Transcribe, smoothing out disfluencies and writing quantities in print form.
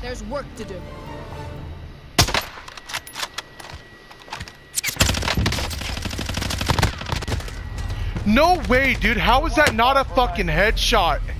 There's work to do. No way, dude. How is that not a fucking headshot?